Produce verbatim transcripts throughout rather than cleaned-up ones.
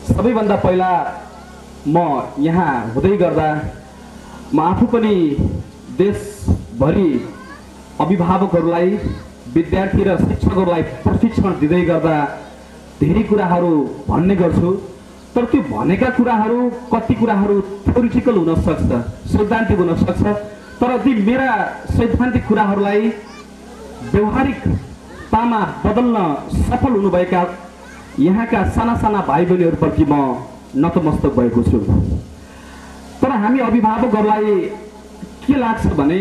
सबैभन्दा पहिला म यहाँ हुँदै गर्दा म आफू पनि देशभरि अभिभावकहरूलाई विद्यार्थी र शिक्षकहरूलाई प्रशिक्षण दिँदै गर्दा धेरै कुराहरू भन्ने गर्छु। तर त्यो भनेका कुराहरू कति कुराहरू थ्योरिटिकल हुन सक्छ, सैद्धान्तिक हुन सक्छ, तर ती मेरा सैद्धान्तिक कुराहरूलाई व्यवहारिकतामा बदल्न सफल हुनुभएका यहाँका साना साना भाइ बहिनीहरूप्रति म नतमस्तक भएको छु। तर हामी अभिभावकहरूलाई के लाग्छ भने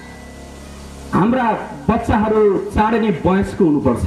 हाम्रा बच्चाहरू चाँडै नै वयस्क हुनुपर्छ।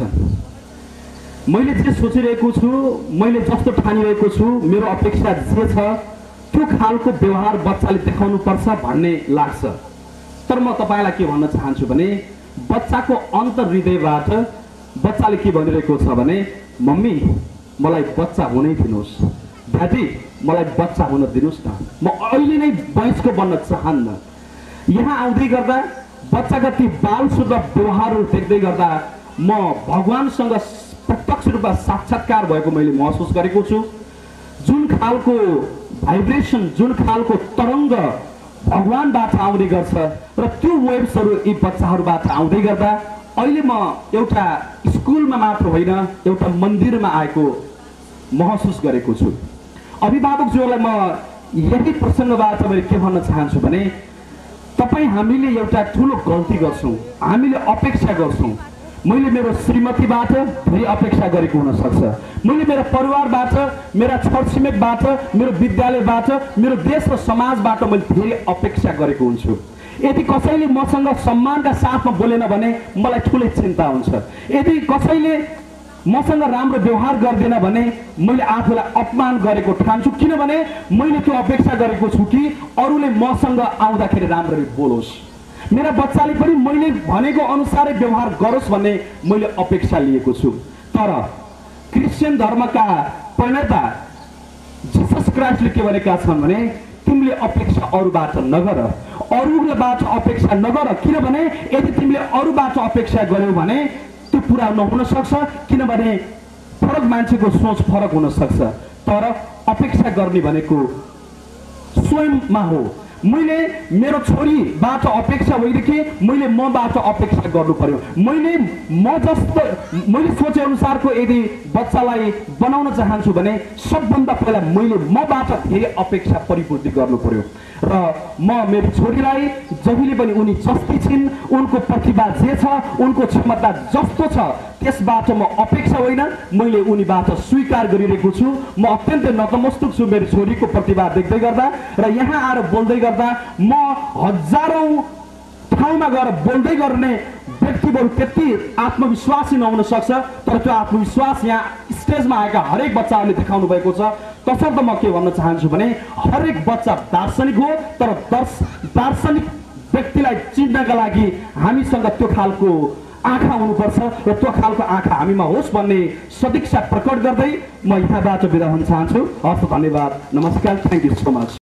मैले जे सोचिरहेको छु, मैले जस्तो ठानिरहेको छु, मेरो अपेक्षा जे छ त्यो खालको व्यवहार बच्चाले देखाउनु पर्छ भन्ने लाग्छ। तर म तपाईलाई के भन्न चाहन्छु भने बच्चाको अन्तर हृदयबाट बच्चाले के भनिरहेको छ भने मम्मी मलाई बच्चा हुनै दिनुहोस्, दादी मलाई बच्चा हुन दिनुहोस् न, म अहिले नै वयस्क बन्न चाहन्न। यहाँ आउँदै गर्दा बच्चाका ती बाल शुद्ध व्यवहारहरू देख्दै गर्दा म भगवानसँग प्रत्यक्ष रूपमा साक्षात्कार भएको मैले महसुस गरेको छु। जुन खालको भाइब्रेसन, जुन खालको तरङ्ग भगवानबाट आउने गर्छ र त्यो वेव्सहरू यी बच्चाहरूबाट आउँदै गर्दा अहिले म एउटा स्कुलमा मात्र होइन एउटा मन्दिरमा आएको महसुस गरेको छु। अभिभावकज्यूहरूलाई म यही प्रसङ्गबाट मैले के भन्न चाहन्छु भने तपाईँ हामीले एउटा ठुलो गल्ती गर्छौँ, हामीले अपेक्षा गर्छौँ। मैले मेरो श्रीमतीबाट धेरै अपेक्षा गरेको हुन सक्छ, मैले मेरो परिवारबाट, मेरा छरछिमेकबाट, मेरो विद्यालयबाट, मेरो देश र समाजबाट मैले धेरै अपेक्षा गरेको हुन्छु। यदि कसैले मसँग सम्मानका साथमा बोलेन भने मलाई ठुलै चिन्ता हुन्छ। यदि कसैले मसँग राम्रो व्यवहार गर्दैन भने मैले आफूलाई अपमान गरेको ठान्छु, किनभने मैले त्यो अपेक्षा गरेको छु कि अरूले मसँग आउँदाखेरि राम्ररी बोलोस्, मेरा बच्चाले पनि मैले भनेको अनुसारै व्यवहार गरोस् भन्ने मैले अपेक्षा लिएको छु। तर क्रिस्चियन धर्मका प्रणेता जिसस क्राइस्टले के भनेका छन् भने तिमीले अपेक्षा अरूबाट नगर, अरूबाट अपेक्षा नगर, किनभने यदि तिमीले अरूबाट अपेक्षा गर्यौ भने त्यो पुरा नहुन सक्छ, किनभने फरक मान्छेको सोच फरक हुन सक्छ। तर अपेक्षा गर्ने भनेको स्वयंमा हो। मैले मेरो छोरीबाट अपेक्षा होइन कि मैले मबाट अपेक्षा गर्नु पर्यो। मैले म जस्तो मैले सोचे अनुसारको यदि बच्चालाई बनाउन चाहन्छु भने सबभन्दा पहिला मैले मबाट धेरै अपेक्षा परिपूर्ति गर्नु पर्यो। र म मेरो छोरीलाई जहिले पनि उनी जस्तै छिन्, उनको प्रतिभा जे छ, उनको क्षमता जस्तो छ त्यसबाट म अपेक्षा होइन, मैले उनीबाट स्वीकार गरिरहेको छु। म अत्यन्तै नतमस्तक छु मेरो छोरीको प्रतिभा देख्दै गर्दा। र यहाँ आएर बोल्दै गर्दा म हजारौं ठाउँमा गएर बोल्दै गर्ने व्यक्तिहरू त्यति आत्मविश्वासी नहुन सक्छ, तर त्यो आत्मविश्वास यहाँ स्टेजमा आएका हरेक बच्चाहरूले देखाउनु भएको छ। तसर्थ म के भन्न चाहन्छु भने हरेक बच्चा दार्शनिक हो, तर दार्शनिक व्यक्तिलाई चिन्नका लागि हामीसँग त्यो खालको आँखा हुनुपर्छ र त्यो खालको आँखा हामीमा होस् भन्ने सदिक्षा प्रकट गर्दै म यहाँबाट बिदा हुन चाहन्छु। हस्, धन्यवाद, नमस्कार, थ्याङ्क यू सो मच।